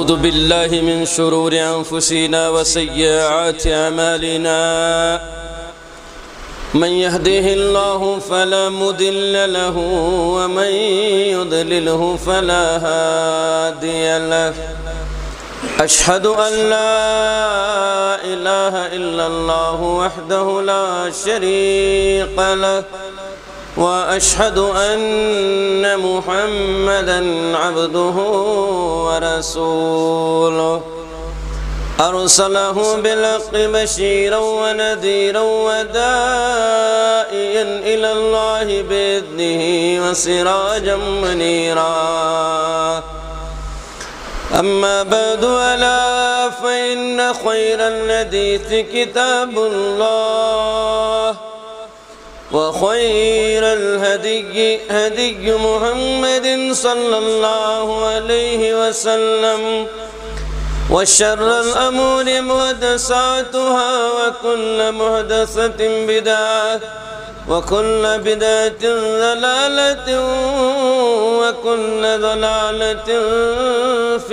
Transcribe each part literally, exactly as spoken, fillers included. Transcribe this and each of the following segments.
أعوذ بالله من شرور أنفسنا وسيئات أعمالنا من يهده الله فلا مضل له ومن يضلله فلا هادي له أشهد أن لا إله إلا الله وحده لا شريك له وأشهد أن محمدًا عبده ورسوله أرسله بالحق بشيرا ونذيرا وداعيا إلى الله بإذنه وسراجا منيرا أما بعد ألا فإن خير الحديث كتاب الله وخير الهدي هدي محمد صلى الله عليه وسلم وشر الأمور محدثاتها وكل محدثة بدعة وكل بدعة ضلالة وكل ضلالة في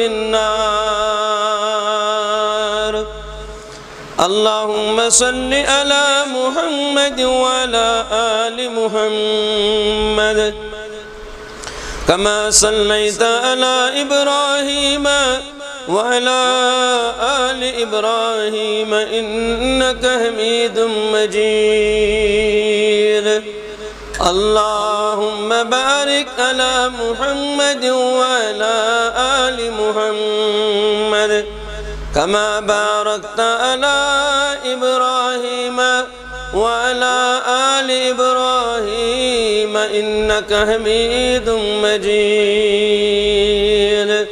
النار. اللهم صل على محمد وعلى آل محمد كما صليت على إبراهيم وعلى آل إبراهيم إنك حميد مجيد. اللهم بارك على محمد وعلى آل محمد كما باركت على إبراهيم وعلى آل إبراهيم إنك حميد مجيد.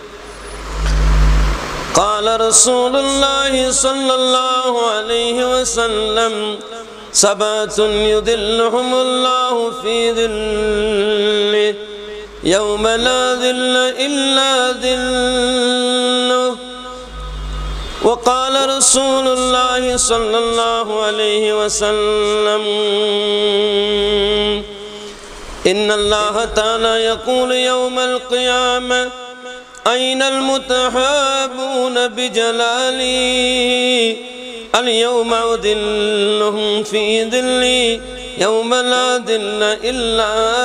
قال رسول الله صلى الله عليه وسلم سبعة يظلهم الله في ظله يوم لا ظل إلا ظله. وقال رسول الله صلى الله عليه وسلم إن الله تعالى يقول يوم القيامة أين المتحابون بجلالي اليوم أظلهم في ظلي يوم لا ظل إلا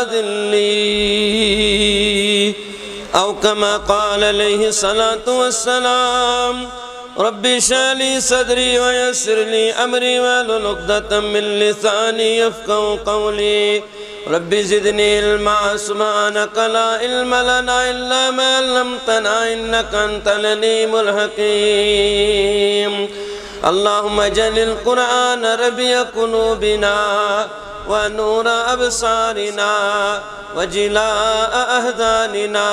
ظلي أو كما قال عليه الصلاة والسلام رب اشرح لي صدري ويسر لي أمري واحلل عقدة من لساني يفقهوا قولي رب زدني علما سبحانك لا علم لنا إلا ما علمتنا إنك أنت العليم الحكيم. اللهم اجعل القرآن ربيع قلوبنا ونور أبصارنا وجلاء أهداننا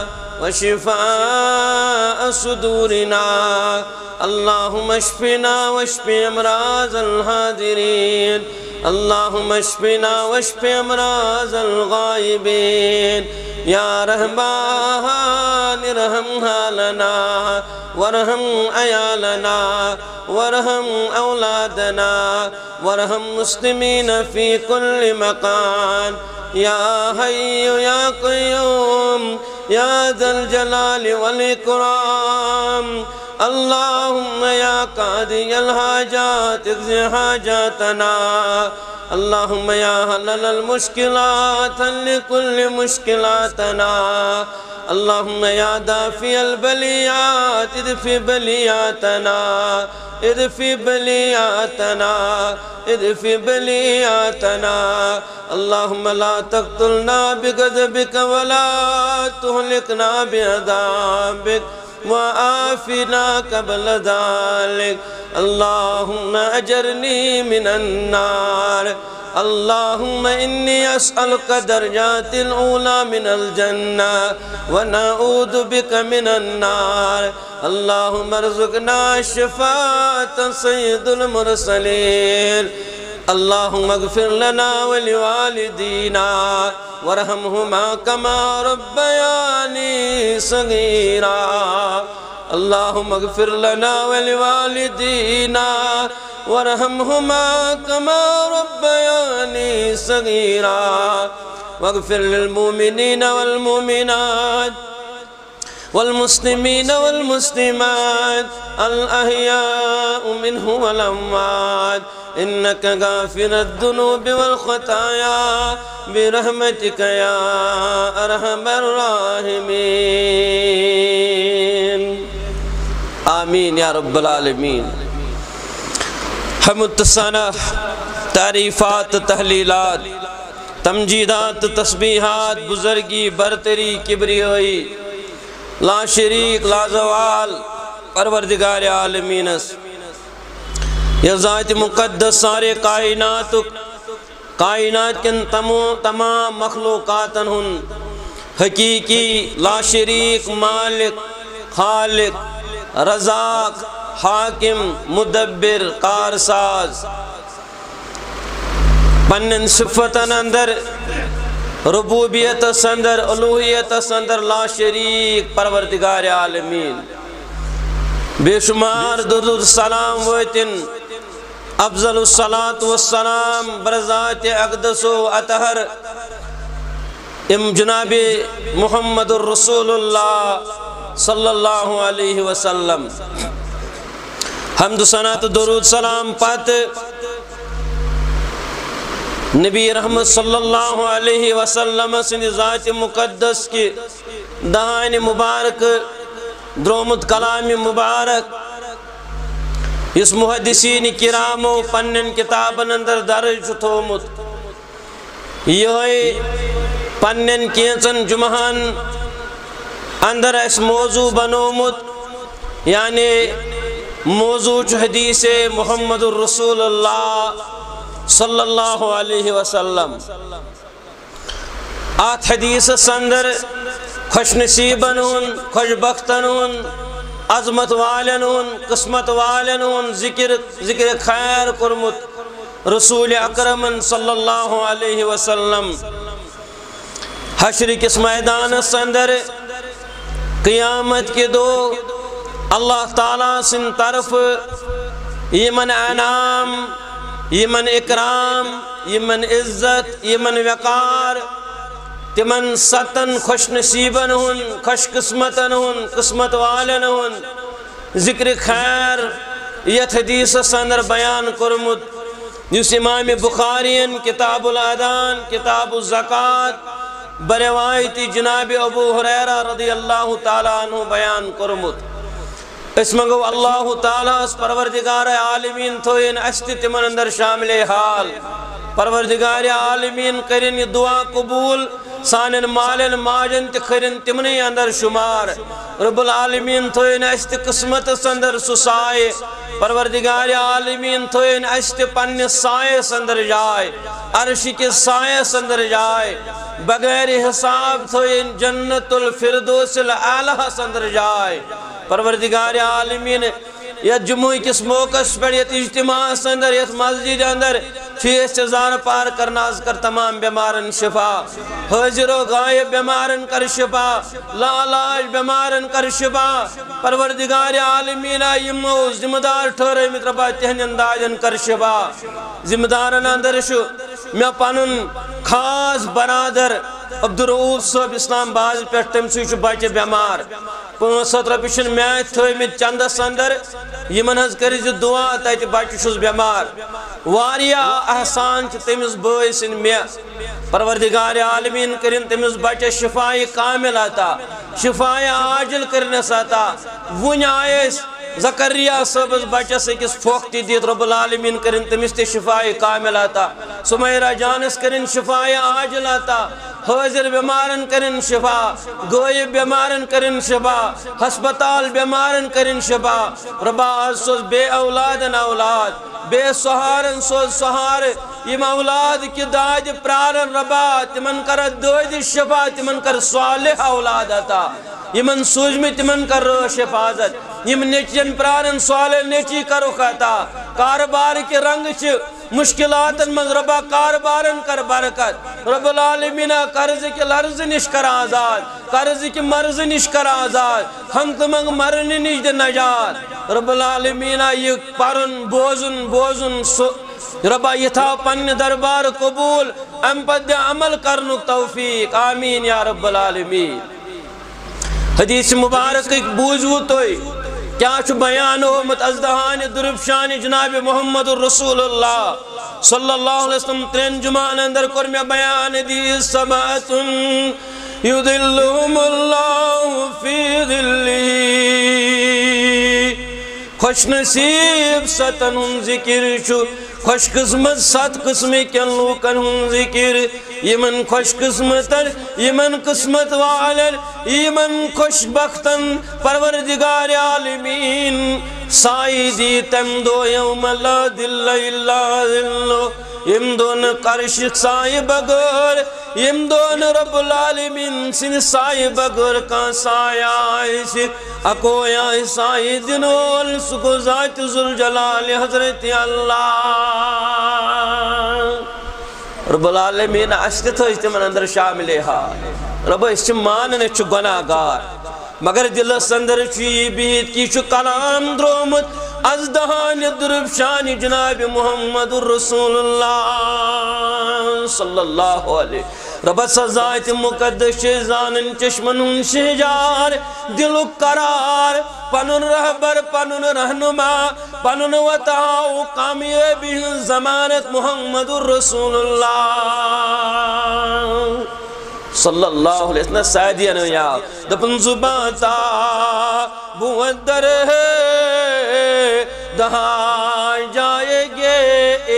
وشفاء صدورنا. اللهم اشفنا واشف أمراض الحاضرين اللهم اشفنا واشف أمراض الغائبين. يا رحمن ارحم حالنا وارحم عيالنا وارحم أولادنا وارحم مسلمين في كل مكان. يا حي يا قيوم يا ذا الجلال والإكرام. اللهم يا قاضي الحاجات اقضِ حاجاتنا. اللهم يا حلل المشكلات حل كل مشكلاتنا. اللهم يا دافع البليات ادفع بلياتنا ادفع بلياتنا ادفع بلياتنا. اللهم لا تقتلنا بغضبك ولا تهلكنا بعذابك وآفنا قبل ذلك. اللهم أجرني من النار. اللهم إني أسألك درجات الأولى من الجنة ونعوذ بك من النار. اللهم ارزقنا شفاعة سيد المرسلين. اللهم اغفر لنا ولوالدينا وارحمهما كما ربياني صغيرا. اللهم اغفر لنا ولوالدينا وارحمهما كما ربياني صغيرا. واغفر للمؤمنين والمؤمنات والمسلمين والمسلمات الأحياء منه والأموات إنك غافر الذنوب والخطايا برحمتك يا أرحم الراحمين آمين يا رب العالمين. حمد ثنا تعریفات تحلیلات تمجیدات تسبیحات بزرگی برتری کبریائی لا شریک لا زوال پروردگار عالمینس یہ ذات مقدس سارے کائنات کائنات کن تمام مخلوقاتن ہن حقیقی لا شریک مالک خالق رزاق حاکم مدبر کارساز پنن صفتن اندر ربوبیت اندر الوہیت اندر لا شریک پروردگار عالمین بے شمار درود السلام ویتن افضل الصلاة والسلام برذات اقدس و اطہر ام جناب محمد الرسول اللہ صلی اللہ علیہ وسلم. حمد ثنا درود سلام پات نبی رحمت صلی اللہ علیہ وسلم سن ذات مقدس کی دہان مبارک درومت کلام مبارک اس محدثین کرامو پنن کتابن اندر درج تھومت یہ پنن کینچن جمعان اندر اس موضوع بنومت یعنی موضوع حدیث محمد الرسول اللہ صلی اللہ علیہ وسلم. آت حدیث سندر خوش نصیبن ہن خوش بختن ہن عظمت والن ہن قسمت والن ہن ذکر ذکر خیر کرمت رسول اکرم صلی اللہ علیہ وسلم. حشر کس میدان سندر قیامت کے دو اللہ تعالیٰ سن طرف یمن انعام یمن اکرام یمن عزت یمن وقار تمن ستن خوش نصیبن ہن خوش قسمتن ہن قسمت والن ہن ذکر خیر یت حدیث سندر بیان کرمت جس امام بخارین کتاب الادان کتاب الزکاة بروایت جناب ابو ہریرہ رضی اللہ تعالیٰ عنہ بیان کرمت. اس منگو اللہ تعالیٰ اس پروردگار عالمین تھوئین اشتی تمن اندر شامل حال پروردگار عالمین کرن دعا قبول سانن مالن ماجن تخرن تمنی اندر شمار رب العالمین تھوئین اشتی قسمت سندر سسائے پروردگار عالمین تھوئین اشتی پن سائے سندر جائے عرشی کے سائے سندر جائے بغیر حساب تھوئین جنت الفردوس العالہ سندر جائے پروردگار عالمین یا جمعی کس موقع پر یہ اجتماع اندر یہ مسجد اندر چیز چزار پار کرناز کر تمام بیمارن شفا حاضر و غائب بیمارن کر شفا لا علاج بیمارن کر شفا پروردگار عالمین یمو ذمہ دار ٹھورے مطربہ تہن اندازن کر شفا ذمہ دارن اندر شو میں پانن خاص برادر عبدالرؤوف صاحب اسلام باز پیٹ تم سوچ بچے بیمار پانچ ست رپیشن میچ تھوئی میں چندس اندر یہ منحض کری جو دعا تیت بچے شوز بیمار واریا احسان چھ تمس بوئی سن میں پروردگار عالمین کرن تمس بچے شفائی کامل آتا شفائی عاجل کرنے ساتا ون آئیس زکریہ صاحب بچہ سے کس فوقتی دیت رب العالمین کرن تمس تے شفائی کامل آتا سمیرہ جانس کرن شفائی عاجل آتا حاضر بیمارن کرن شفا غائب بیمارن کرن شفا ہسپتال بیمارن کرن شفا ربا آج سوز بے اولادن اولاد بے سہارن سوز سہار یم اولاد کی داد پرارن ربا تمن کر دود شفا تمن کر صالح اولاد آتا یمن سوجمی تمن کر روش حفاظت یم نیچین پرارن صالح نیچی کرو کھاتا کاربار کے رنگ چھ مشکلات من ربا کاربارن کر برکت رب العالمین قرض کی لرز نش کر آزاد قرض کی مرض نش کر آزاد ہم تمنگ مرن نش دے نجات رب العالمین یہ پرن بوزن بوزن ربا یہ تھا پن دربار قبول ام پد عمل کرنک توفیق آمین یا رب العالمین. حدیث مبارک ایک بوجھو توئی کیا چھو بیان ہومت از دہان درفشان جناب محمد الرسول اللہ صلی اللہ علیہ وسلم ترین جمعان اندر کر میں بیان دی سبات یدلہم اللہ فی ذلی خوش نصیب ستن ہن ذکر چھو خوش قسمت سات قسمی کن لوکن ہن ذکر یمن خوش قسمتن یمن قسمت والن یمن خوش بختن پروردگار عالمین سائی دی تم دو یوم لا دل الا ذلو یم دون قرشق سائی بگر یم دون رب العالمین سن سائی بگر کا سائی آئیسی اکویا سائی دنول سکو ذات ذوالجلال حضرت اللہ رب العالمین عشق تو اجتماع اندر شامل ہے رب اس ماننے چھو گناہ گار مگر دل سندر چی بیت کی چھو کلام درومت از دہان درفشان جناب محمد الرسول اللہ صلی اللہ علیہ رب سزایت مقدس زانن چشمن ہن شہجار دل قرار پنن رہبر پنن رہنما پنن وطاو کامیابی زمانت محمد الرسول اللہ صلی اللہ علیہ وسلم سعیدین یا دپن زباتا بودر ہے دہاں جائے گے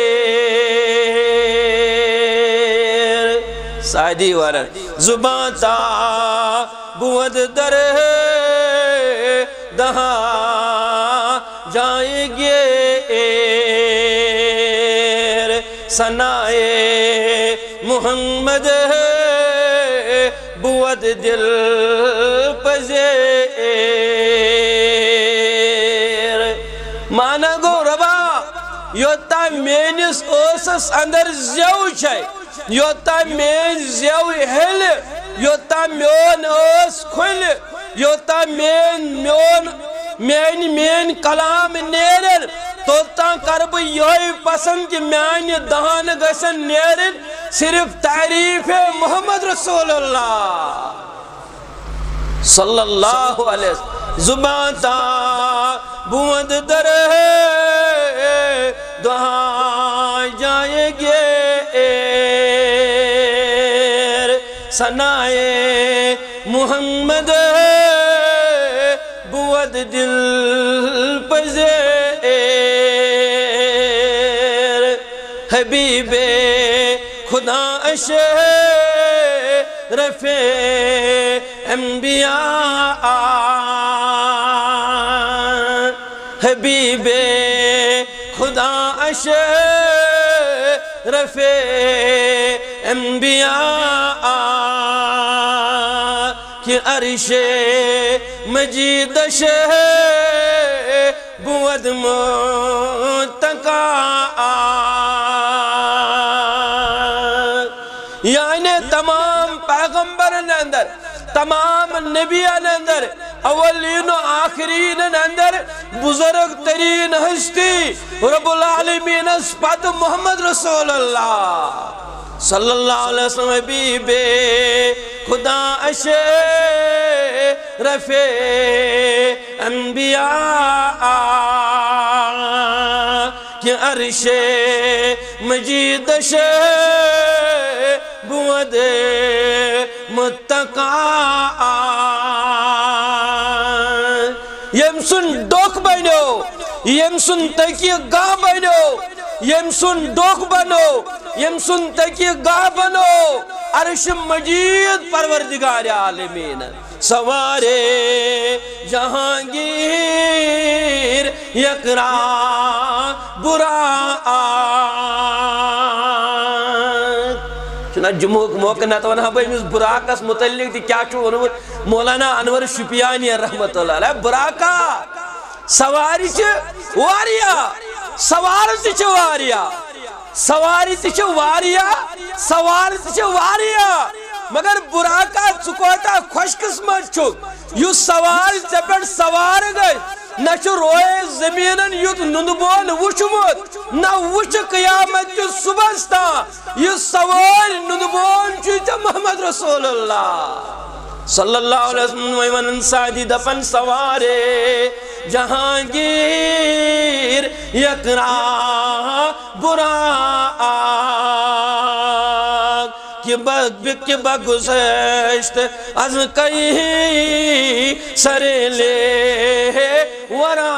سعیدی ورن زباتا بودر ہے دہاں جائے گے سنائے محمد ہے بود دل پزیر مانا گو ربا یوتا مینس اوسس اندر زیو چھے یوتا مین زیو ہل یوتا میون اوس کھل یوتا مین میون مین مین کلام نیرن توتا کرب یوئی پسند کی میان دہان گسن نیرن صرف تعریف محمد رسول اللہ صلی اللہ علیہ وسلم زبان تا بود در ہے دہاں جائے گے سنائے محمد بود دل پزیر حبیب خدا اشرف انبیاء حبیب خدا اشرف انبیاء کہ عرش مجید بود متقا یعنی تمام پیغمبرن اندر تمام نبیان اندر اولین و آخرین اندر بزرگ ترین ہستی رب العالمین اسپت محمد رسول اللہ صلی اللہ علیہ وسلم حبیب خدا اشرف انبیاء کہ عرش مجید بود متقا یم سن ڈوک بنو یم سن تکی گاہ بنو یم سن ڈوک بنو یم سن تکی گاہ بنو عرش مجید پروردگار عالمین سوارے جہانگیر یکرا برا چنہ جمعہ موقع نتوانہ ہاں بھائی براکس متعلق دی کیا چھو مولانا انور شپیانی رحمت اللہ علیہ براکا سواری چھ واریا سواری چھ واریا سواری چھ واریا سواری چھ واریا مگر براکا چکوتا خوش قسمت چھو یو سواری چپٹ سوار گئی نہ چھو روئے زمینن یوت نندبون وچمت نہ وچ قیامت جو صبحستا یہ سوار نندبون چھوٹا محمد رسول اللہ صلی اللہ علیہ وسلم ویمن سادی دفن سوارے جہانگیر یکرا برا کہ بک بگزشت از کئی سرے لے ورا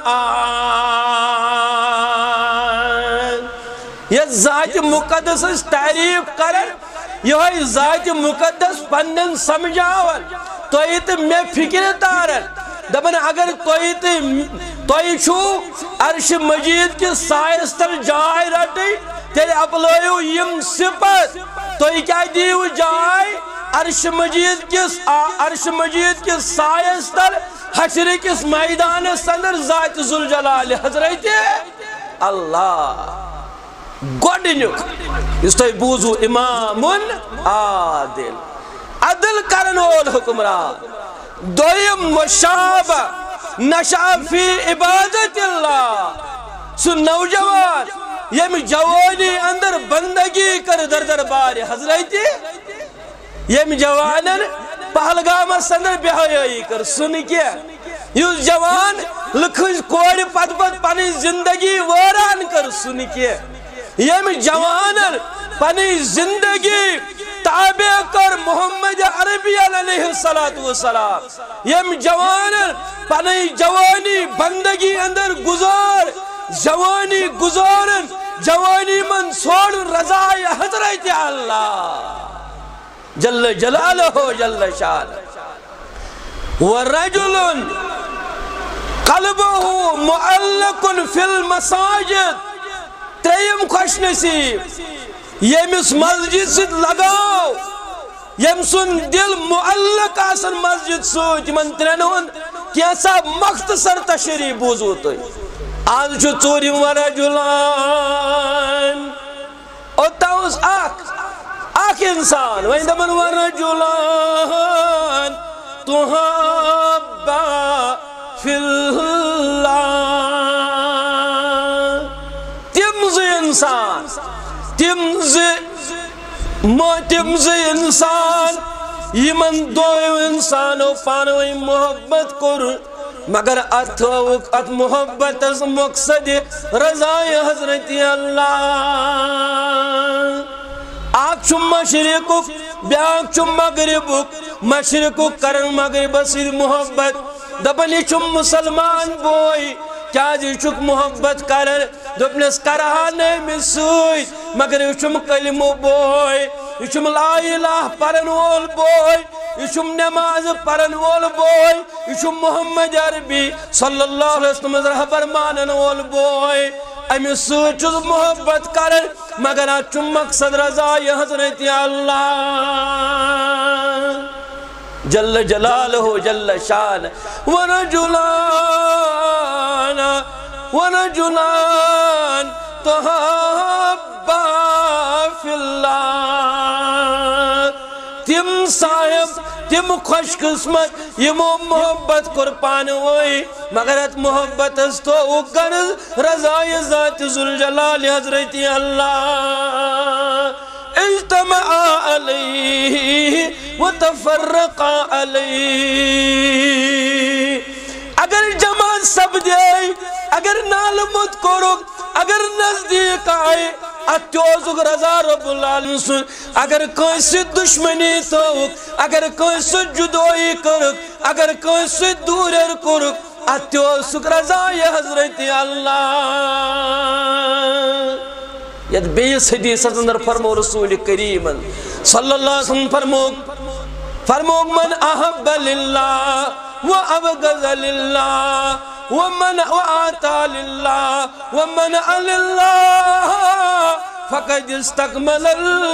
یہ ذات مقدس تعریف کرن یہ ذات مقدس پنن سمجھاون توئی تو میں فکر تارن دبن اگر توئی تو توئی چھو عرش مجید کی سائس تل جائے رٹی تیرے اپلائیو یم صفت توئی کیا دیو جائے عرش مجید کس عرش مجید کی سائس تل حشر کس میدان سندر ذات ذوالجلال حضرت اللہ گوڑنیک اس تو بوزو امام عادل عدل کرن وول حکمران دویم مشابہ نشا فی عبادت اللہ سو نوجوان یم جوانی اندر بندگی کر در دربار حضرت یم جوانن پہلگام سندر بہائی کر سن کیا یس جوان لکھنج کوڑ پت پت پانی زندگی واران کر سن کیا یم جوانن پنی زندگی تابع کر محمد عربی علیہ السلام یم جوانن پنی جوانی بندگی اندر گزار جوانی گزارن جوانی من سوڑ رضای حضرت اللہ جل جلالہ جل شان ورجل قلبه معلق فی المساجد تریم خوش نصیب یمس مسجد سید لگاو یم سن دل معلق آسن مسجد سوچ من ترینون کیسا مختصر تشریح بوزو تو آج جو چوری ورجلان اتاوز آک آک انسان وین دمن ورجلان تحبا فی اللہ تمز انسان تمز تمز انسان یمن دو انسانو پانوی محبت کر مگر اتھوک ات محبت از مقصد رضای حضرت اللہ آگ چم مشرقک بیاگ چم مغربک مشرقک کرن مغرب سید محبت دبنی چم مسلمان بوئی کیا جی چک محبت کرن دبنس کرہانے میں سوئی مگر چم کلمو بوئی چم لا الہ پرن وول بوئی چم نماز پرن وول بوئی چم محمد عربی صلی اللہ علیہ وسلم رہبر مانن وول بوئی امی سوئی چز محبت کرن مگر چم مقصد رضای حضرت اللہ جل جلالہ جل شان ورجلان ورجلان تحبا فی اللہ تم صاحب تم خوش قسمت یمو محبت قربان ہوئی مگر ات محبت استو غرض رضای ذات ذوالجلال حضرت اللہ اجتمع علیہ وتفرق علیہ اگر جماعت سب دے اگر نالمت کرو اگر نزدیک آئے اتیوزک رضا رب العالمین سن اگر کوئی دشمنی توک اگر کوئی جدوئی کرک اگر کوئی دورر کرک اتیوزک رضا حضرت اللہ ید بیس حدیث اندر فرمو رسول کریم صلی اللہ علیہ وسلم فرمو فرمو من احب للہ وابغض للہ ومن وآتا للہ ومنع للہ فقد استکمل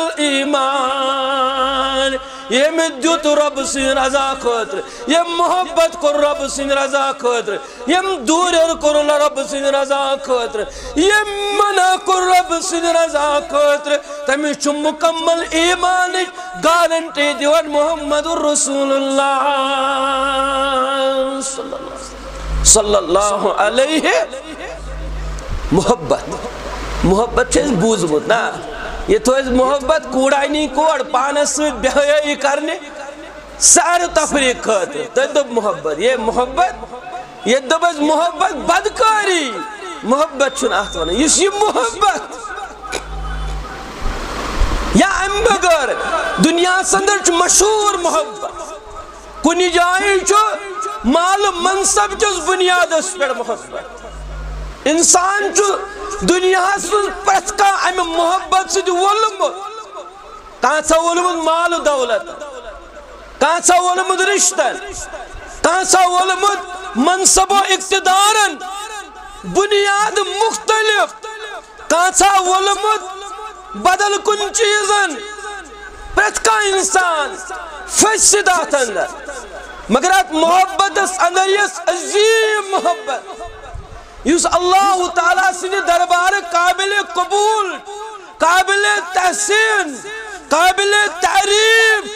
الایمان یہ مدیت رب سین رضا خطر یہ محبت کر رب سین رضا خطر یہ دورر کر رب سین رضا خطر یہ منع کر رب سین رضا خطر تمہیں چھ مکمل ایمان گارنٹی دیوان محمد رسول اللہ صلی اللہ علیہ محبت محبت چھے بوز بود نا یہ تو اس محبت کوڑائی نہیں کوڑ پانس بہیائی کرنے سار تفریق خاطر تدب محبت یہ محبت یہ دبز محبت بدکاری محبت چھن آت ونان یس یہ محبت یا ام بغیر دنیا سندر چھ مشہور محبت کنی جائیں چھو مال منصب چس بنیاد اس پر محبت انسان چھو دنیا سن پرتکا ام محبت سے ولمت کانسا ولمت مال دولت کانسا ولمت رشتہ کانسا ولمت منصب و اقتدارن بنیاد مختلف کانسا ولمت بدل کن چیزن پرتکا انسان فسدات اندر مگر ات محبت اس اندر یس عظیم محبت یس اللہ تعالیٰ سن دربار قابل قبول قابل تحسین قابل تعریف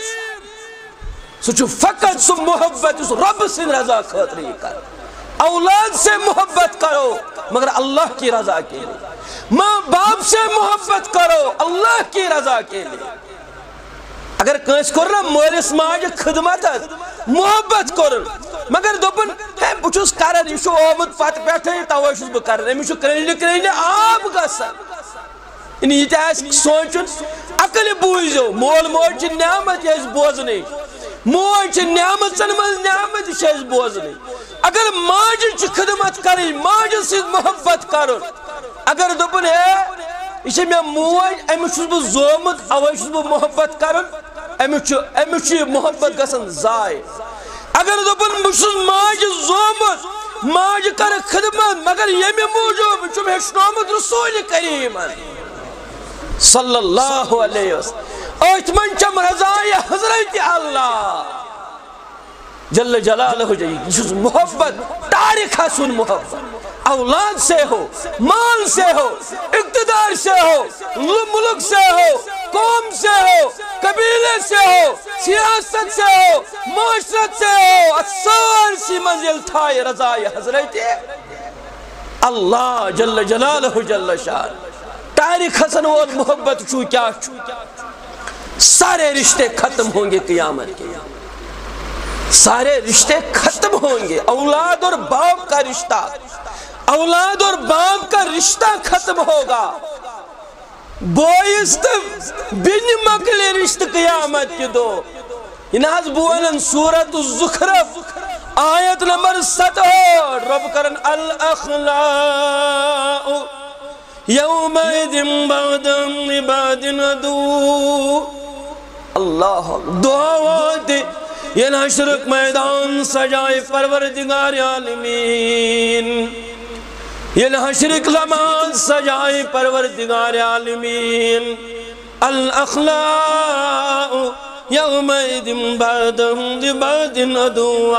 سوچو فقط سو محبت اس رب سن رضا خاطر کر اولاد سے محبت کرو مگر اللہ کی رضا کے لیے ماں باپ سے محبت کرو اللہ کی رضا کے لیے اگر کنس کرنا مولس ماج خدمت محبت کرن مگر دوپن ہے بچوس کرن یہ شو آمد پت پیٹھے توے چھس بہ کرن امی چھو کرنی کرنی آب گژھان ان یہ تہ سوچن عقل بوزو مول موج چھ نعمت یہ بوزنی موج چھ نعمت من نعمت یہ بوزنی اگر ماج چھ خدمت کرن ماج سے محبت کرن اگر دوپن ہے یہ میں موج امی چھس بہ زومت اوے چھس بہ محبت کرن امی چھ محبت گژھان ضائع اگر دوپن بہ چھس ماج زومت ماج کر خدمت مگر یمی موجوب چھم ہیچنومت رسول کریم صلی اللہ علیہ وسلم اوت من چم رضای حضرت اللہ جل جلالہ جائی یہ محبت تاریخ حسن محبت اولاد سے ہو مال سے ہو اقتدار سے ہو ملک سے ہو قوم سے ہو قبیلے سے ہو سیاست سے ہو معاشرت سے ہو اثار سی منزل تھائی رضای حضرت اللہ جل جلالہ جل شان تاریخ حسن اور محبت چھو کیا چھو سارے رشتے ختم ہوں گے قیامت کے سارے رشتے ختم ہوں گے اولاد اور باپ کا رشتہ اولاد اور باپ کا رشتہ ختم ہوگا بوئست بن مکل رشت قیامت کی دو انہاز بوئنن سورت الزخرف آیت نمبر ستہ رب کرن الاخلاء یومئذ بعدم لبعد عدو اللہ دعوات یہ نشرق میدان سجائے پروردگار عالمین یہ نشرق لماز سجائے پروردگار عالمین الاخلاء یومئذ بعدم لبعد عدو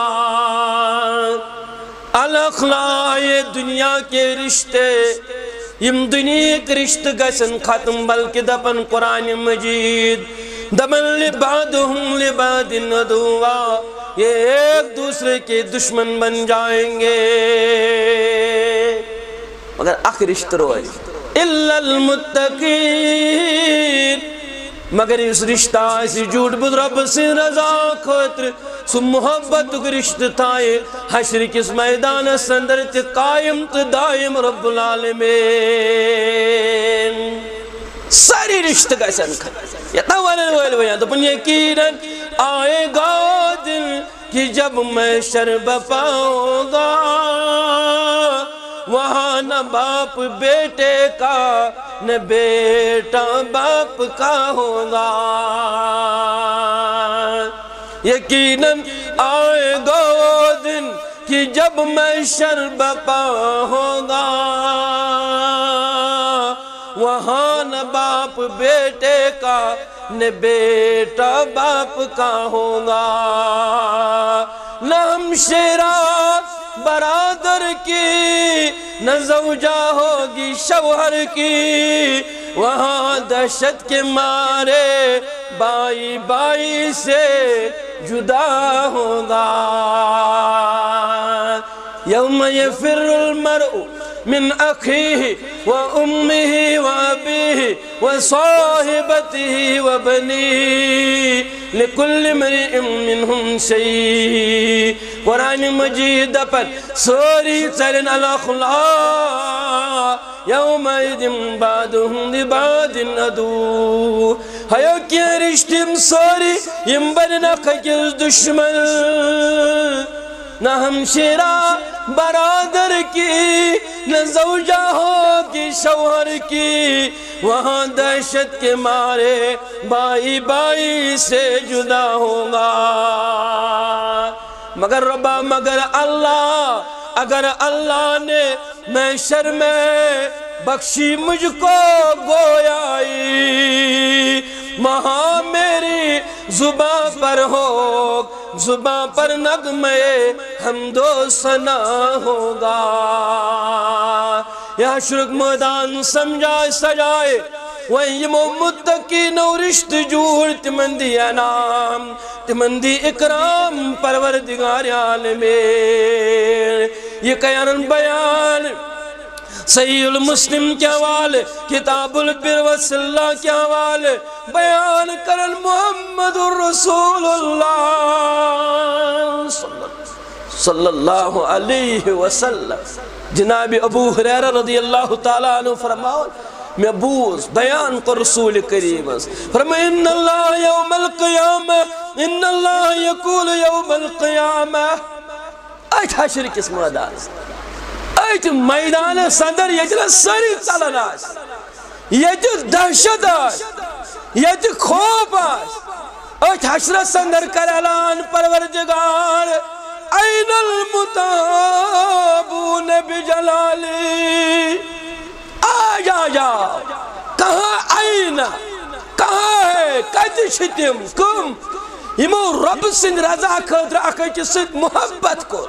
الاخلاء یہ دنیا کے رشتے یم دنیا کے رشت گسن ختم بلکہ دپن قرآن مجید دمن لبعدہم لبعد عدوا یہ ایک دوسرے کے دشمن بن جائیں گے مگر اخ رشت روئی الا المتقین مگر اس رشتہ اسی جھوٹ بود رب سے رضا خاطر سو محبت کو رشتہ تھائے حشر کس میدان سندر تے قائم تے دائم رب العالمین ساری رشتہ کا سنکھ یہ تاوالن ویل ویان تو پن یقیناً آئے گا دن کہ جب میں شرب پاؤں گا وہاں نہ باپ بیٹے کا نہ بیٹا باپ کا ہوگا یقیناً آئے گا وہ دن کہ جب میں شرب پاؤں گا وہاں نہ باپ بیٹے کا نہ بیٹا باپ کا ہوگا نہ ہمشیرہ برادر کی نہ زوجہ ہوگی شوہر کی وہاں دہشت کے مارے بائی بائی سے جدا ہوگا یوم یفر المرء من اخیہ و امہ و ابیہ و صاحبتہ و بنیہ لِكُلِّ امْرِئٍ مِّنْهُمْ شَيْءٌ قرآن مجید پر سوری چلن الاخلاء یومئذ بعضهم لبعض عدو ہیو کیا رشتیم سوری یم بننا ککیز دشمن نہ ہمشیرہ برادر کی نہ زوجہ ہو کی شوہر کی وہاں دہشت کے مارے بائی بائی سے جدا ہوگا مگر ربا مگر اللہ اگر اللہ نے محشر میں بخشی مجھ کو گویائی وہاں میری زباں پر ہو زباں پر نغمے حمد و ثنا ہوگا یا شرک میدان سمجھائے سجائے وَيِمُ مُتَّقِينَ وَرِشْتِ جُوڑ تمندی انام تمندی اکرام پروردگار عالمین یہ قیان بیان صحیح المسلم کے حوالے کتاب البر والصلہ کے حوالے بیان کرن محمد الرسول اللہ صلی اللہ علیہ وسلم جناب ابو ہریرہ رضی اللہ تعالیٰ عنہ فرماؤ میں بوز بیان کو رسول کریم فرمائے ان اللہ یوم القیامہ ان اللہ یقول یوم القیامہ ایت حشر کس میدان ایت میدان صدر یجل سری چلن آس یج دہشت آس یج خوف آس ایت حشر صدر کر اعلان پروردگار این المتابون بجلالی آجا جا کہاں آئینہ کہاں ہے کتی شتیم کم یمو رب سن رضا خطر اکھا کس محبت کو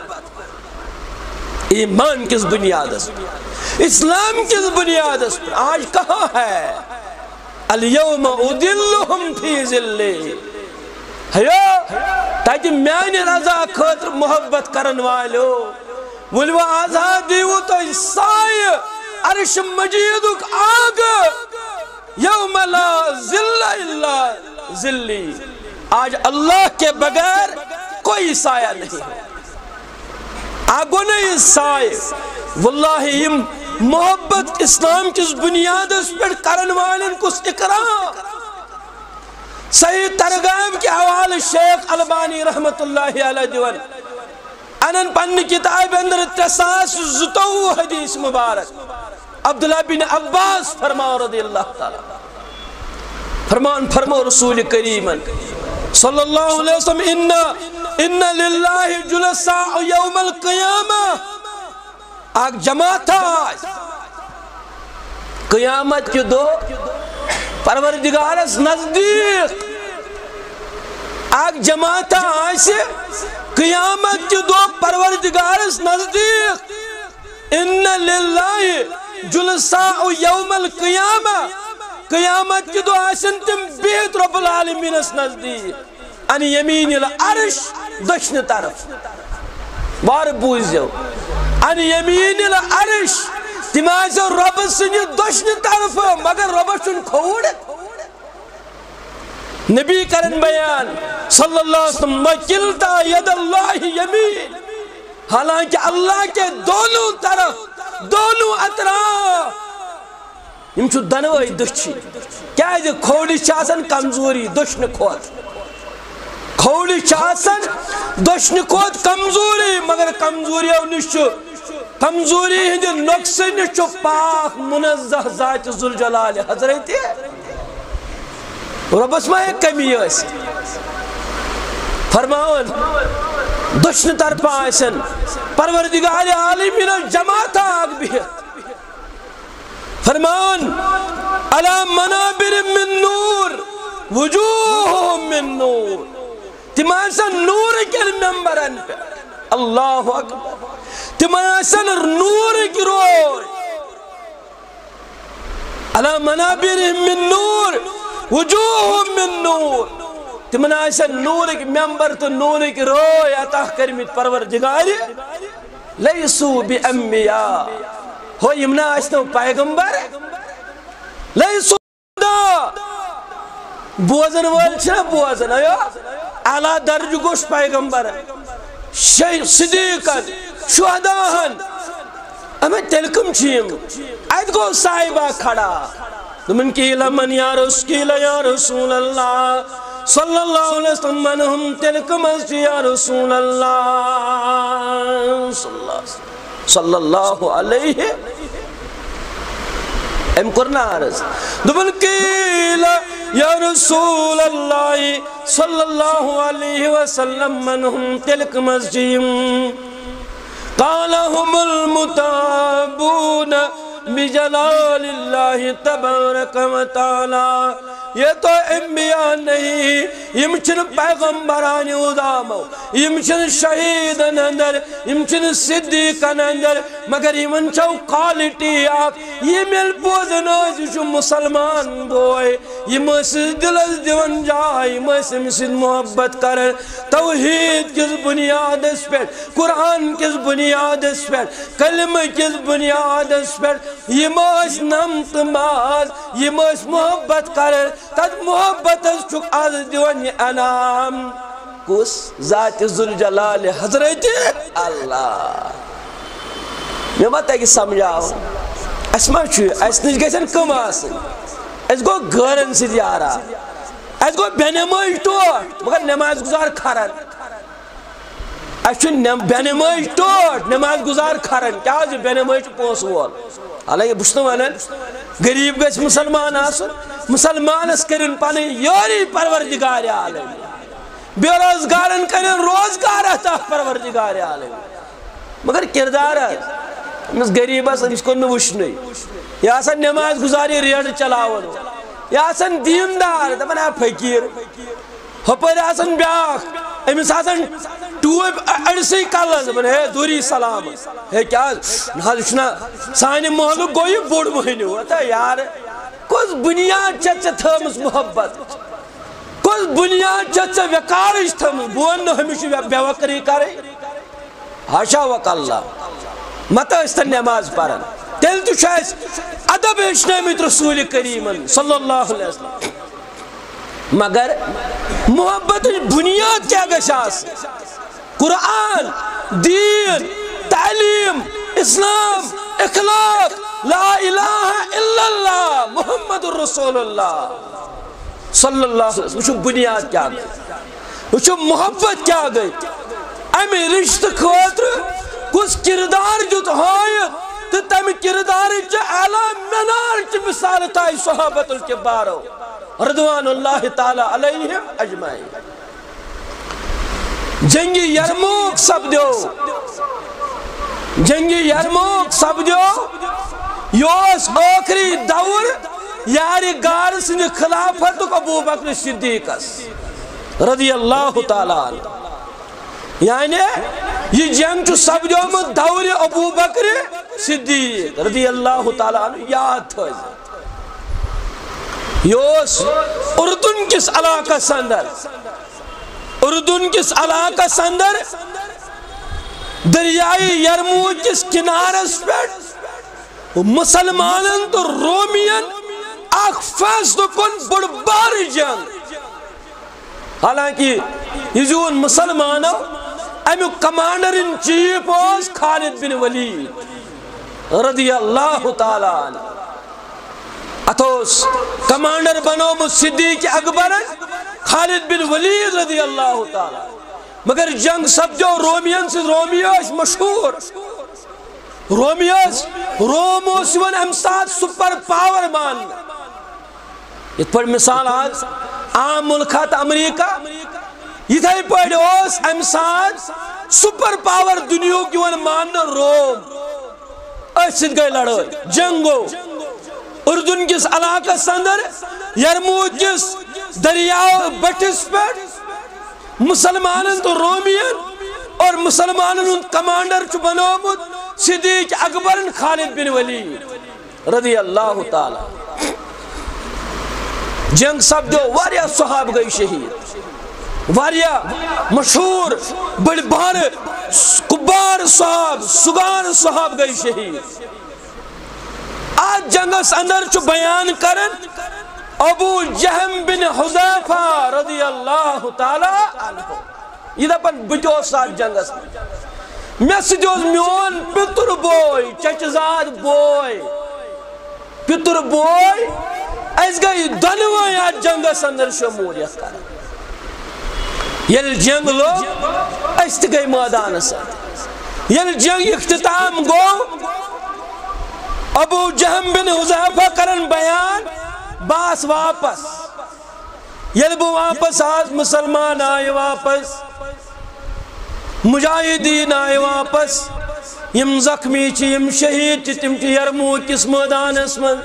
ایمان کس بنیاد اس اسلام کس بنیاد اس پر آج کہاں ہے الیوم ادلہم فی ذلی ہے تاکہ میانی رضا خطر محبت کرن والو ولو آزادی وہ تو سائے عرش مجیدک آگ یوم لا ذل الا ذلی آج اللہ کے بغیر کوئی سایہ نہیں ہے آگو نہیں سائے واللہ یہ محبت اسلام کس بنیاد اس پر کرن والن کس اکرام صحیح ترغیب کے حوالے شیخ البانی رحمت اللہ علیہ دیوان انن پن کتاب اندر تساس زتو حدیث مبارک عبداللہ بن عباس فرماؤ رضی اللہ تعالیٰ فرمان فرماؤ رسول کریم صلی اللہ علیہ وسلم انہ انہ للہ جلساء یوم القیامہ آگ جماعت آج قیامت کی دو پروردگارس نزدیک آگ جماعت آج سے قیامت کی دو پروردگارس نزدیک انہ للہ جلساء یوم القیامہ قیامت کی دو آسن تم بیت رب العالمین اس نزدیک ان یمین العرش دشن طرف بار بوز جو ان یمین العرش تماز رب سنی دشن طرف مگر رب سن کھوڑ نبی کرن بیان صلی اللہ علیہ وسلم وکلتا ید اللہ یمین حالانکہ اللہ کے دونوں طرف دونوں اطراف یم چھو دنوائی دچھی کیا ہے کھوڑی چاسن کمزوری دشن کھوت کھوڑی چاسن دشن کھوت کمزوری مگر کمزوری او نشو کمزوری ہندی نقص نشو پاک منزہ ذات ذوالجلال حضرت رب اسمہ ایک کمی ہے فرماؤن دشن طرف آئیسن پروردگار عالمین جماعت آگ بھی فرمان علی منابر من نور وجوہ من نور تمہاسن نور کے ممبرن پہ اللہ اکبر تمہاسن نور کی روی علی منابر من نور وجوہ من نور تمہاسن نور کی ممبر تو نور کی روی عطا کرمیت پروردگار لیسو بی انبیاء ہو یمنا اسنو پیغمبر لیسو دا بوزن وال چھنا بوزن ایو اعلیٰ درج گوش پیغمبر صدیقن شہداہن اما تلکم چیم اد گو صاحبہ کھڑا من قیل من یا رسول قیل یا رسول اللہ صلی اللہ علیہ وسلم من ہم تلکم از یا رسول اللہ صلی اللہ علیہ ام کرنا عرض دبن قیل یا رسول اللہ صلی اللہ علیہ وسلم من ہم تلک مسجیم قال ہم المتابون بجلال اللہ تبارک و تعالی یہ تو انبیاء نہیں یم چھن پیغمبران ادامو یم چھن شہیدن اندر یم چھن صدیقن اندر مگر یمن چھو قالٹی آک یہ مل بوزن آج جو مسلمان بوئے یم اسس دل از دیون جائے یم اسس مسجد محبت کرن توحید کس بنیاد اس پر قرآن کس بنیاد اس پر کلمہ کس بنیاد اس پر یم اس نمت ماز یم اس محبت کرن تد محبت اس چک آز دیون انام کس ذات ذوالجلال حضرت اللہ میں مت ہے کہ سمجھاؤ اس میں چھو اس نش گژھن کم آسن اس گو گھرن سے یارا اس گو بے نماز ٹوٹ مگر نماز گزار کھرن اس چھو بے نماز ٹوٹ نماز گزار کھرن کیا جو بے نماز پونس وول حالانکہ بشتو ونن غریب گژھِ مسلمان آسن مسلمانس کرن پن یاری پروردگار عالم بے روزگارن کرن روزگار عطا پروردگار عالم مگر کردار امس غریبس امس کن وچھنے یہ آسان نماز گزاری ریڑ چلاون یہ آسان دیندار دپان ہے فقیر ہپر آسان بیاکھ امس آسان ٹوب اڑسی کلس دپان ہے دوری سلام ہے کیا حضرتنا سانہ محلک گو یہ بوڑ مہینو یار کس بنیاد چت تھمس محبت کس بنیاد چت وقارش تھمس بون ہمیشہ بے وقری کرے حاشا وک اللہ مت استن نماز پرن تیل تو شاید ادب ہچنامت رسول کریم صلی اللہ علیہ وسلم مگر محبت بنیاد کیا گشاس قرآن دین تعلیم اسلام اخلاق لا الہ الا اللہ محمد الرسول اللہ صلی اللہ علیہ وسلم وچھو بنیاد کیا گئی وچھو محبت کیا گئی امی رشت خاطر کس کردار جو ہایت تو تم کردار چا اعلیٰ منار چا مثال تائی صحابت الکبارو رضوان اللہ تعالی علیہم اجمعین جنگی یرموک سب دیو جنگی یرموک سب دیو یوس آخری دور یاری گار سن خلافت ابو بکر صدیق رضی اللہ تعالی عنہ یعنی یہ جنگ جو سب جو میں دور ابو بکر صدیق رضی اللہ تعالی عنہ یاد تھا یوس اردن کس علاقہ سندر اردن کس علاقہ سندر دریائی یرموک کس کنارس پر مسلمانن تو رومین اخ فیصل کن بڑبار جنگ حالانکہ یہ جو مسلمانوں امیو کمانڈر ان چیف اوس خالد بن ولید رضی اللہ تعالی عنہ اتوس کمانڈر بنو صدیق اکبر خالد بن ولید رضی اللہ تعالی مگر جنگ سب جو رومین سے رومیوس مشہور رومیوس روموس ون امساد سپر پاور مان یہ پر مثال آج عام ملکات امریکہ یہ تھا پڑھ اوس امساد سپر پاور دنیا کی ون مان روم ایسید گئے لڑائی جنگو اردن کس علاقہ سندر یرموک کس دریاؤ بٹس پر مسلمانن تو رومین اور مسلمانن کمانڈر چو بنومد صدیق اکبر خالد بن ولید رضی اللہ تعالی جنگ سب دو واریا صحاب گئی شہید واریا مشہور بڑ بار کبار صحاب سگار صحاب گئی شہید آج جنگس اندر چو بیان کرن ابو جہم بن حذیفہ رضی اللہ تعالی عنہ یہ دپن بجو ساتھ جنگس میں سجوز میون پتر بوئی چچزاد بوئی پتر بوئی اس گئی دنوئی آج جنگس اندر شمولیت کرا یل جنگ لوگ اس گئی میدان ساتھ یل جنگ اختتام گو ابو جہم بن حذیفہ کرن بیان باس واپس یل بو واپس آج مسلمان آئے واپس مجاہدین آئے واپس یم زخمی چی یم شہید چی تم چی یرموک کس میدان اسمن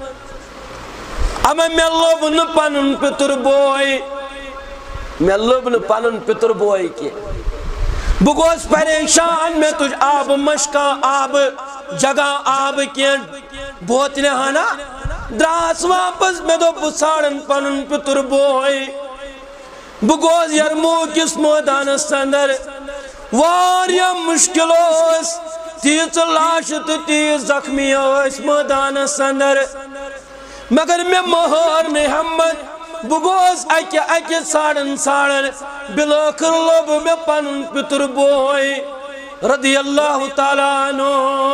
اما میں لوبن پنن پتر بوئی میں لوبن پنن پتر بوئی کی بگوز پریشان میں تجھ آب مشکا آب جگہ آب کین بہت نہانا دراس واپس میں دو بساڑن پنن پتر بوئی بگوز یرموک کس میدان سندر واریا مشکل اس تیز لاشت تیز زخمی اس میدان سندر مگر میں مہار محمد بگوز اکی اکی ساڑن ساڑن بلاکر لب میں پنن پتر بوئی رضی اللہ تعالیٰ عنہ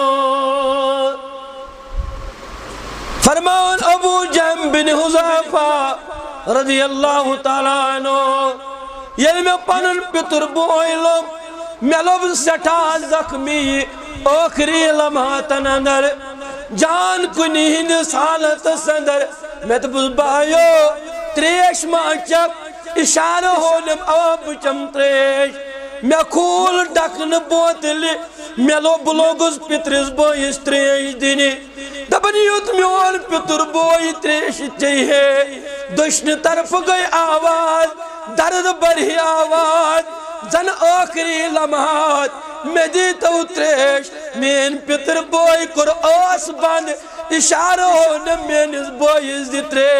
فرمان ابو جہم بن حذیفہ رضی اللہ تعالیٰ عنہ یعنی میں پنن پتر بوئی لب میں لب سٹھا زخمی آخری لمحاتن اندر جان کنی ہندس حالت سندر میں تو بس بھائیو تریش مانچک اشارہ ہونم آب چم تریش میں کھول ڈکن بوتلی میں لو بلوگز پترز بوئیس تریش دینی دبن یوت میون پتر بوئی تریش چاہیے دشن طرف گئی آواز درد بڑھی آواز زن آخری لمحات میں دیتا تریش مین پتر بوئی کر آس بند اشارہ ہونا مین اس بوئی دی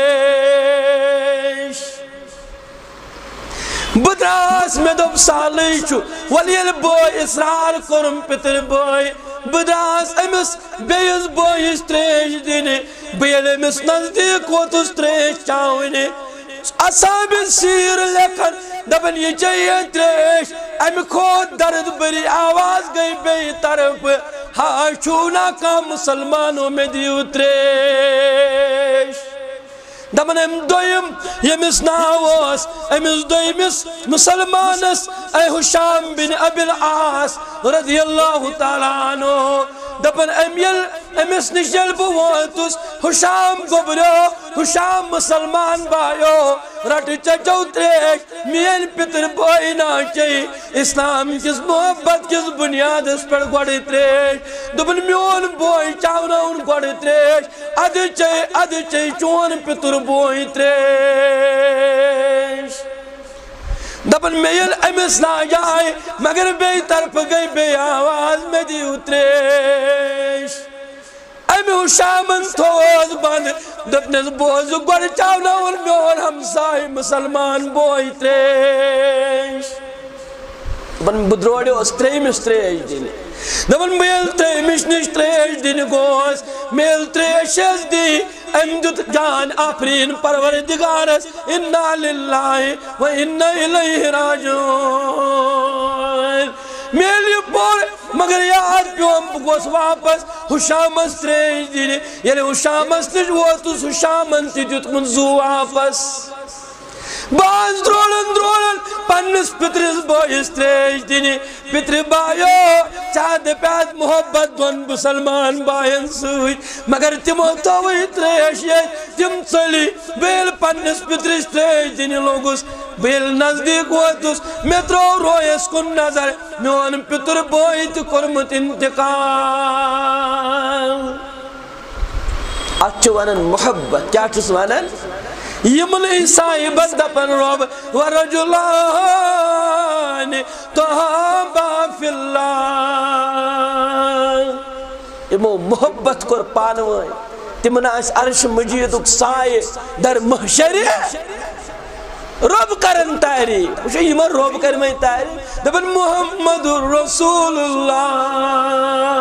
تریش بدراس میں دب سالی چھو ولیل بوئی اسرار کرم پتر بوئی بدراس امس بیس بوئی اس تریش دینے بیل امس نزدیک ہوت اس تریش چاونے اصاب سیر لیکن دبن یہ چاہیے تریش امی خود درد بری آواز گئی بے طرف ہاں چونا کا مسلمانوں میں دیو تریش دبن ام دویم یمس ناواس امس دویمس مسلمانس اے حشام بن ابی العاص رضی اللہ تعالیٰ عنہ دبن امیل امس نشل بواتس حشام گبرو حشام مسلمان بایو رٹ چچو تریش مین پتر بوئی ناچی اسلام کس محبت کس بنیاد اس پر گوڑی تریش دبن میون بوئی چاونا ان گوڑی تریش اد چاہی اد چاہی چون پتر بوئی تریش دبن میل امس نا جائے مگر بے طرف گئی بے آواز میں دیو تریش امی حشامن تھوز بند دبنز بوز گوڑ چاونا ان میون ہمسائی مسلمان بوئی تریش دبن بدروڑی اس تریمس تریش دینے دبن میل تریمش نش تریش دینے گوز میل تریشز دی امدت جان آفرین پروردگارس انا للہ و انا الیہ راجعون میلی پور مگر یاد پیوم بگوس واپس حشامس تریش دینے یعنی حشامس نش واتس حشامن تی جت منزو واپس باز درولن درولن پنس پترس بوئیس تریش دینی پتر بایو چاہد پیاد محبت دون مسلمان بائن سوئی مگر تمو توئی تریش یہ تم چلی بیل پنس پترس تریش دینی لوگس بیل نزدیک واتس میترو رویس کن نظر میون پتر بوئی تی کرمت انتقال اچھو ونن محبت کیا چس ونن یمن عیسائی بندپن رب ورجلان تحابا فی اللہ یمو محبت کر پانوائے تمنا اس عرش مجید سائے در محشری رب کرن تاری اسے یمن رب کرن تاری دبن محمد رسول اللہ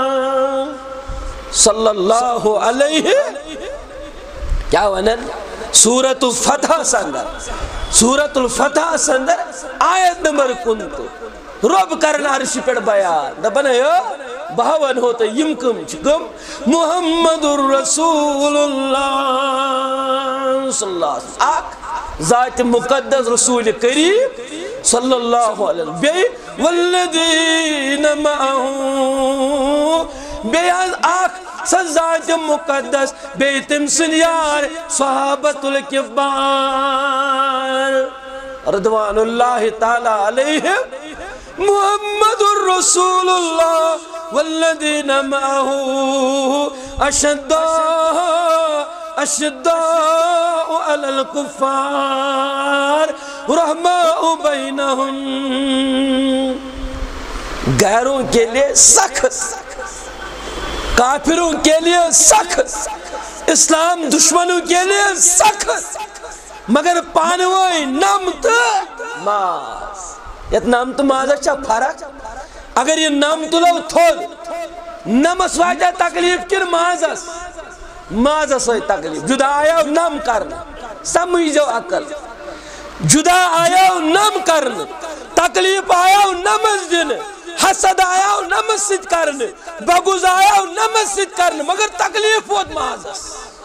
صلی اللہ علیہ کیا ونن سورة الفتح سندر سورة الفتح سندر آیت نمبر کنتو رب کرنا عرش پر بیان دبنا یا بہوان ہوتا یمکم چکم محمد الرسول اللہ صلی اللہ علیہ وسلم آک ذات مقدس رسول کریم صلی اللہ علیہ وسلم بی والذین معہو بی آک سزات مقدس بی تمسن یار صحابت الکبار رضوان اللہ تعالی علیہ محمد الرسول اللہ والذین معہو اشداء اشداء علی الکفار رحماء بینہم غیروں کے لئے سخت کافروں کے لئے سخت اسلام دشمنوں کے لئے سخت مگر پانوئی نمت ماز یت نمت ماز اچھا فرق اگر یہ نمت لو تھود نمس واجہ تکلیف کن مازس مازس ہوئی تکلیف جدا آیا و نم کرنا سمجھو عقل جدا آیا و نم کرنا تکلیف آیا و نمس دن حسد آیا و نمس ست کرنا بغض آیا و نمس ست کرنا مگر تکلیف ہوت مازس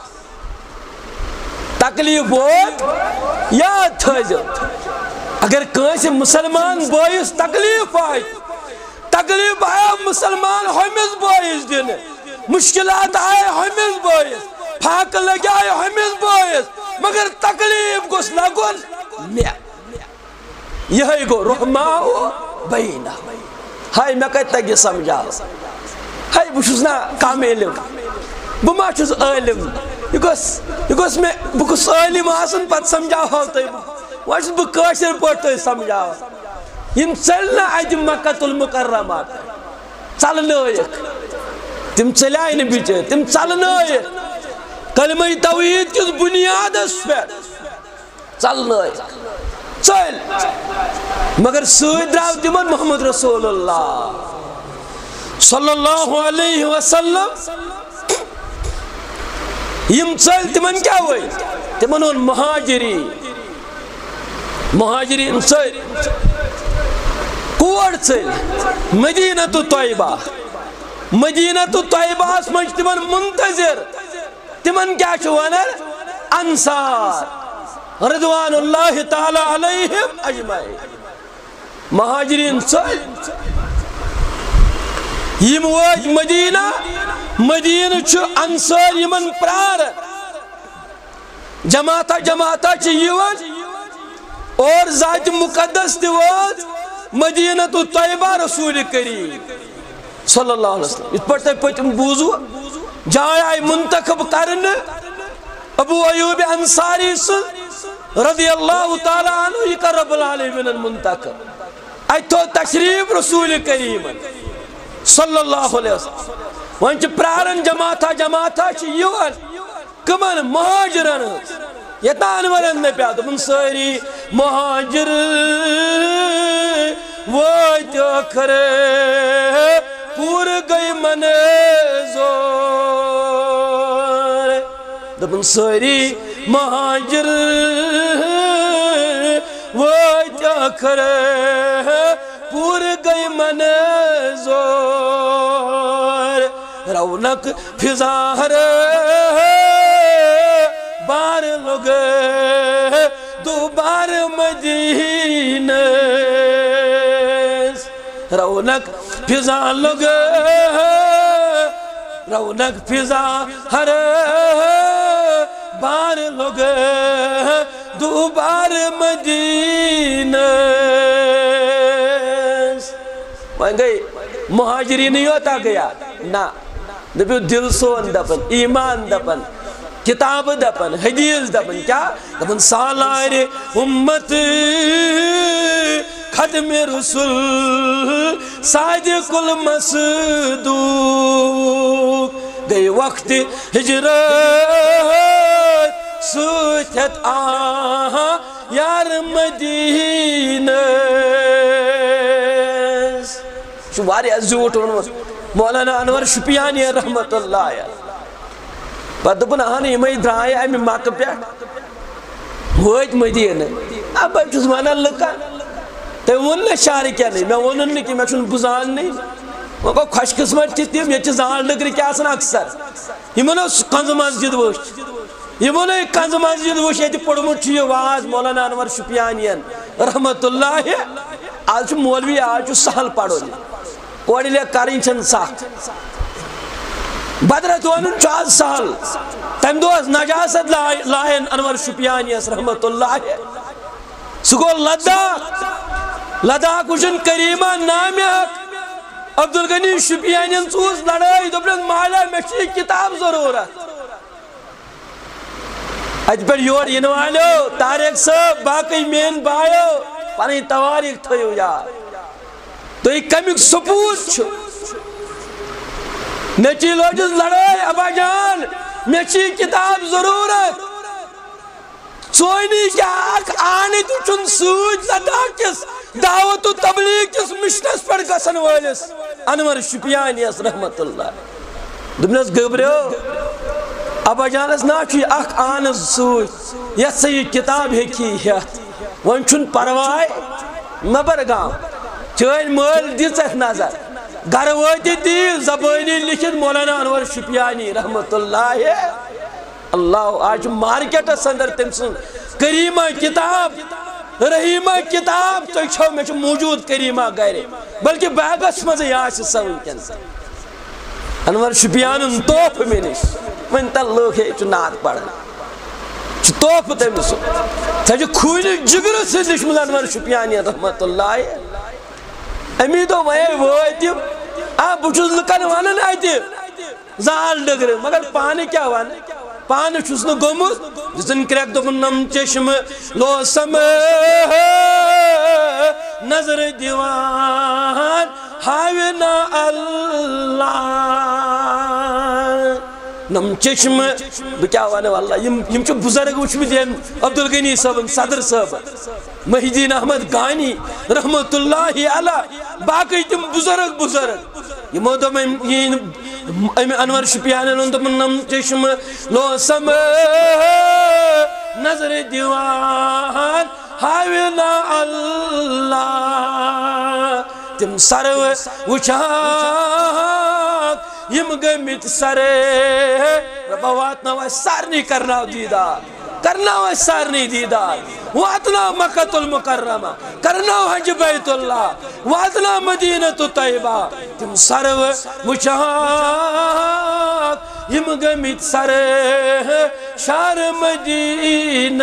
تکلیف ہوت یاد تھوزو اگر کانسی مسلمان بوئیس تکلیف آئی تکلیف آیا مسلمان ہمیز بوئیس دن مشکلات آئے ہمیز بوئیس پھاک لگے آئے ہمیز بوئیس مگر تکلیف گوس لگن میا یہی گو رحماؤ بینہ ہائی میں کہتا گی سمجھاؤ ہائی بشوزنا کام علم بما چھوز علم یہ گوس میں بکس علم آسن پت سمجھاؤ ہوتا ہے واشت بکاشر پورتا سمجھاؤ یم چلنا آج مکہ المکرمات چلنا ایک تم چلائے نبیچے تم چلنا ایک کلمہ توحید کس بنیاد اس پر چلنا ایک چل مگر سوئی دراو تمن محمد رسول اللہ صلی اللہ علیہ وسلم یم چل تمن کیا ہوئی تمن ان مہاجری مہاجرین چل کوڑ چل مدینہ تو طیبہ مدینہ تو طیبہ اس منچ تمن منتظر تمن کیا چھوانر انصار رضوان اللہ تعالی علیہم اجمعین مہاجرین چل یم واج مدینہ مدینہ چھو انصار یمن پرار جماعتا جماعتا چھ یوان اور ذات مقدس دیواد مدینہ تو طیبہ رسول کریم صلی اللہ علیہ وسلم اس پر پتم بوزو جائے آئی منتخب کرن ابو ایوب انصاری رضی اللہ تعالیٰ عنہ یہ رب العالمین المنتخب آئی تو تشریف رسول کریم صلی اللہ علیہ وسلم وانچ پرارن جماعتا جماعتا چھ یوان کمن مہاجرن یتان ورن میں پیاد من ساری مہاجر وائت اکھرے پور گئی من زور دبن ساری مہاجر وائت اکھرے پور گئی من زور رونق فضا رے بار لوگ دوبار مدینہ رونق فضا لوگ رونق فضا ہر بار لوگ دوبار مدینہ وہاں گئی مہاجری نہیں ہوتا گیا نا دبیو دل سون دپن ایمان دپن کتاب دپن حدیث دپن کیا دپن سالار امت ختم رسول صادق المصدوق گئی وقت ہجرت سوچت آہا یار مدینہ شو باری ازوٹ مولانا انور شپیانی رحمت اللہ آیا پتہ دپن اہن یمے درائے امہ مکہ پہ وٲتۍ مدیٖنہٕ اب بہٕ چھُس وَنان لُکن تٔمۍ ووٚن نہٕ شہرٕ کٮ۪نٕے مےٚ ووٚنُن نہٕ کہِ مےٚ چھُنہٕ بُزاننٕے وۄنۍ گوٚو خۄش قٕسمت چھِ تِم ییٚتہِ چھِ زال ڈٕگرٕکۍ آسان اکثر یِمن اوس کنٛزٕ مسجد وٕچھ یِمن کنٛزٕ مسجد وٕچھ ییٚتہِ پوٚرمُت چھُ یہِ واز مولانا انور شُپیانین رحمت اللہ آز چھُ مولوی آز چھُ سہل پرُن کورِ لیکھ کرٕنۍ چھنہٕ سخ بدرت وَنُن چھُ آز سہل تمہِ دۄہ ٲس نجاست لاین انور شُپیانیس رحمت اللہ سُہ گوٚو لداخ لداخ وٕچھُن کریٖما نامہِ حق عبدالغنی شُپیانین ژوٗز لڑٲے دوٚپنس مالا مےٚ چھِ یہِ کِتاب ضروٗرت اتہِ پٮ۪ٹھ یور یِنہٕ والیو طارق صٲب باقٕے میٲنۍ بایو پنٕنۍ تواریٖخ تھٲیِو یاد تُہۍ کمیُک ثبوٗت چھُ نیٚچی لٲجِس لڑٲے ابا جان مےٚ چھِ یہِ کِتاب ضروٗرت ژونی کیٛاہ اکھ آنٕتۍ وٕچھُن سۭتۍ لداخ کِس دعوت و تبلیغ کِس مشنس پٮ۪ٹھ گژھن وٲلِس انور شُپیانیس رحمت اللہ دوٚپنس گٔبریو ابا جانس نا چھُ یہِ اکھ آنہٕ سۭتۍ یتھ سا یہِ کِتاب ہیٚکہِ ہٮ۪تھ وۄنۍ چھُنہٕ پرواے نبر گام چٲنۍ مٲلۍ دِژ اتھ نظر گرٕ وٲتِتھ دِیِو زبٲنی لیکھِتھ مولانا انور شُپیانی رحمت اللہ اللہ آز چھُ مارکیٹس اندر تٔمۍ سٕنٛز کریٖما کِتاب رحیٖما کِتاب تُہۍ چھو مےٚ چھُ موٗجوٗد کریٖما گرِ بلکہِ بیگس منٛزٕے آسہِ سۄ وٕنکیٚنس انور شُپیانُن تحفہٕ مےٚ نِش وۄنۍ تل لُکھ ہے چھُ نعت پران چھُ تحفہٕ تٔمِس سۄ چھِ خوٗنہِ جگرٕ سۭتۍ لیٚچھمٕژ انور شُپیانی رحمت اللہ امی دۄہ وۄنۍ وٲتِو آ بہٕ چھُس لُکن ونان اتہِ زال ڈٕگرٕ مگر پانہٕ کیٛاہ ونہٕ پانہٕ چھُس نہٕ گوٚمُت دِژٕن کرٛٮ۪کھ دوٚپُن نم چشمہٕ لو سم نظرِ دِوان ہاوِ نا اللہ نم چشمہٕ بہٕ کیٛاہ وَنہٕ واللہ یِم یِم چھِ بُزرگ وٕچھمٕتۍ ییٚمۍ عبدالغنی صٲبن صدر صٲبن محی الدین احمد گانی رحمت اللہ علیہ باقٕے تِم بُزرگ بُزرگ یِمو دوٚپ أمۍ یی نہٕ أمۍ انور شُپیانن ووٚن دوٚپُن نم چشمہٕ لو سم نظرِ دِوان ہاوِ نا اللہ تِم سرو وٕچھان یِم گٔمٕتۍ سرے رۄبا واتناو اَسہِ سارنٕے کرناو دیٖدار کرناو اَسہِ سارنٕے دیٖدار واتناو مکۃ المکرمہ کرناو حج بیت اللہ واتناو مدینۃ طیبہ تِم سرو وٕچھان یِم گٔمٕتۍ سرے شہر مدیٖنہ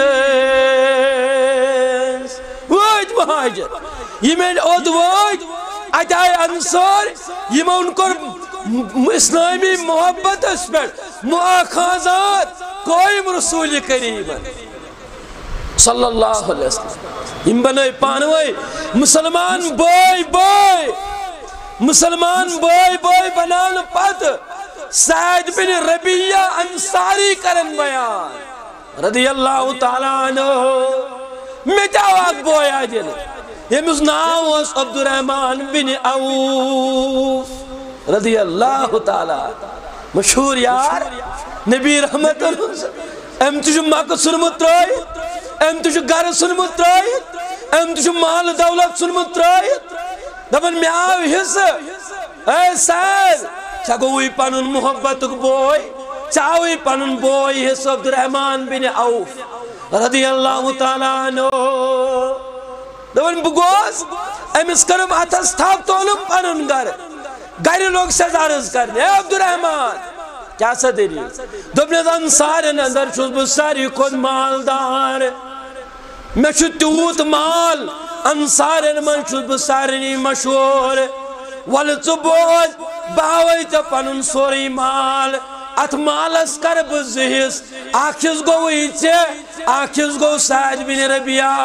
وٲتۍ مہاجر یِم ییٚلہِ اوٚد وٲتۍ اتہِ آیہِ انصار یِمن کوٚر اسلامی محبتس پٮ۪ٹھ مؤاخاذات قٲیِم رسوٗلِ کریٖمن صلی اللہ علیہ وسلم یِم بنٲے پانہٕ ؤنۍ مُسلمان بٲے بٲے مُسلمان بٲے بٲے بناونہٕ پتہٕ سعد بن ربیعہ انصاری کرن بیان رضی اللہ تعالیٰ عنہ مےٚ تہِ آو اکھ بویا دِنہٕ ییٚمِس ناو اوس عبدالرحمان بن عوف رضی اللہ تعالیٰ مشہوٗر یار نبی رحمت أمۍ تہِ چھُ مکہٕ ژھُنمُت ترٲیِتھ أمۍ تہِ چھُ گرٕ ژھُنمُت ترٲیِتھ أمۍ تہِ چھُ مالہٕ دولت ژھُنمُت ترٲیِتھ دپان مےٚ آو حصہٕ اے سعد ژےٚ گوٚوُے پنُن محبتُک بوے ژےٚ آوُے پنُن بوے حصہٕ عبدالرحمان بن عوف رضی اللہ تعالیٰ عنہ دپان بہٕ گوس أمِس کٔرٕم اتھس تھپھ تولُم پنُن گرٕ گرِ لوگ سیٚد عرض کرنہِ اے عبدالرحمان کیٛاہ سا دٔلیٖل دوٚپنس انصارٮ۪ن انٛدر چھُس بہٕ ساروی کھۄتہٕ مالدار مےٚ چھُ تیوٗت مال انصارٮ۪ن منٛز چھُس بہٕ سارنٕے مشہوٗر وَلہٕ ژٕ بوز بہٕ ہاوَے ژےٚ پنُن سورُے مال اتھ مالس کرٕ بہٕ زٕ حِصہٕ اکھ حِصہٕ گوٚوُے ژےٚ اکھ حِصہٕ گوٚو سعد بن ربیعہ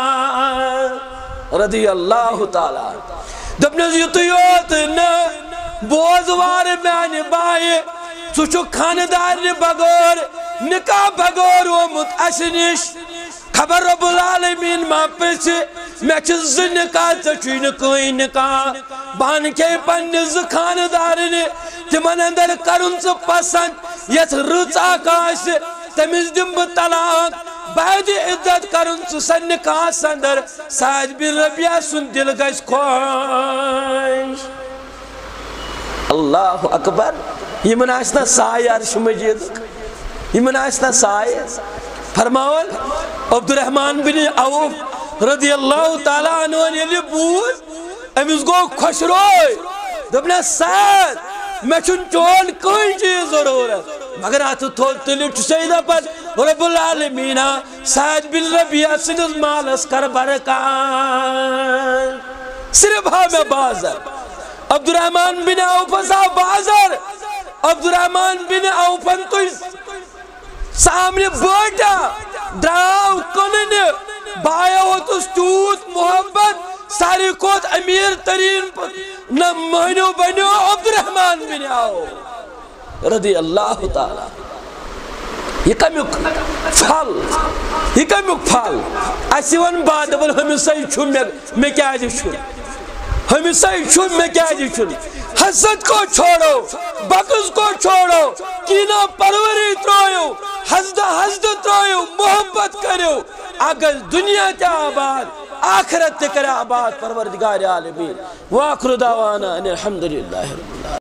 رضی اللہ تعالیٰ دوٚپنس یُتُے یوت نہٕ بوز وارٕ میانہِ بایہِ ژٕ چھُکھ خانہٕ بغٲر نکاح بغٲر آمُت اسہِ نِش خبر رب العالمین ما پرژھِ مےٚ چھِ زٕ نکاح ژےٚ چھُے نہٕ کٕہٕنۍ نکاح بہٕ اَنکھے پننہِ زٕ خانہٕ تِمن اندر کرُن ژٕ پسنٛد یتھ رٕژ اکھ آسہِ تٔمِس دِمہٕ بہٕ طلاق بعد عزت کرن سن نکاح سندر سعد بن ربیعہ سن دل گژھِ خۄش اللہ اکبر یمن آسنا سایہ عرش مجید یمن آسنا سایہ فرماون عبدالرحمن بن عوف رضی اللہ تعالیٰ عنہ یلی بوز امس گو خوش روی دبنا سعد میں چھن چون کوئی چیز ضرورت مگر آتو تھول تلیو چسیدہ پر رب العالمین سعد بن ربیعہ سنز مالس کر برکان صرف ہمیں بازر عبدالرحمن بن عوف صاحب بازر عبدالرحمن بن عوف تو سامنے بیٹا دراو کنن بایا ہوتا ستوت محبت ساری کوت امیر ترین مہنو بنو عبدالرحمن بن عوف رضی اللہ تعالی یہ کمیک پھل یہ کمیک پھل اسی ون بعد بل ہمیشہ چھو میں کیا جی چھو ہمیشہ چھو میں کیا جی چھو حسد کو چھوڑو بغض کو چھوڑو کینہ پروری ترویو حسد حسد ترویو محبت کرو اگر دنیا تے آباد آخرت تے کرے آباد پروردگار عالمین وآخر دعوانا ان الحمدللہ رب العالمین.